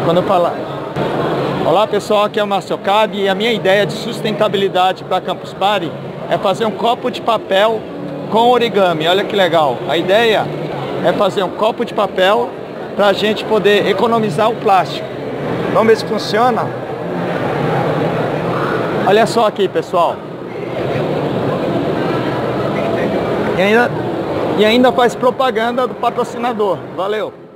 Quando eu falar... Olá pessoal, aqui é o Márcio Cabe e a minha ideia de sustentabilidade para Campus Party é fazer um copo de papel com origami. Olha que legal. A ideia é fazer um copo de papel para a gente poder economizar o plástico. Vamos ver se funciona? Olha só aqui, pessoal. E ainda faz propaganda do patrocinador. Valeu!